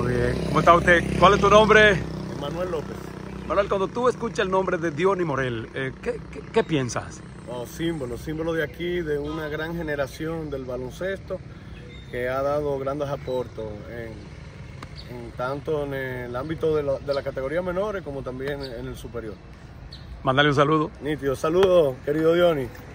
Muy bien. ¿Cómo está usted? ¿Cuál es tu nombre? Manuel López. Manuel, cuando tú escuchas el nombre de Diony Morel, ¿qué piensas? Símbolo de aquí, de una gran generación del baloncesto que ha dado grandes aportes tanto en el ámbito de la categoría menores como también en el superior. Mándale un saludo. Nítido, saludos, querido Diony.